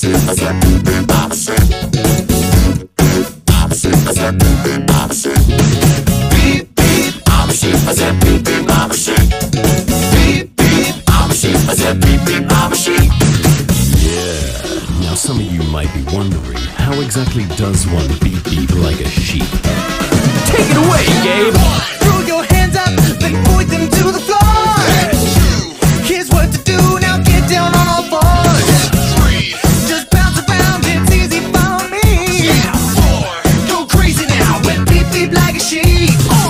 Now some of you might be wondering, how exactly does one beep beep like a sheep? Take it away, Gabe! Throw your hands up, then point them to the floor. Here's what to do, now get down on all fours. Just bounce around, it's easy for me. Go crazy now, and beep beep like a sheep.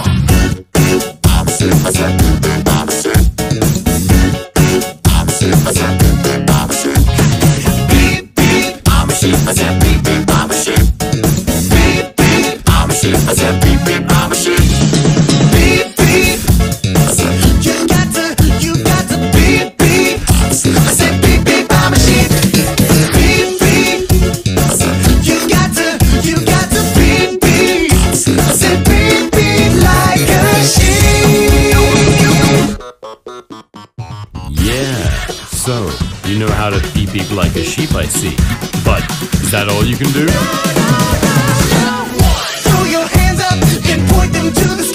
So, you know how to beep beep like a sheep, I see. But, is that all you can do? Throw your hands up and point them to the sky.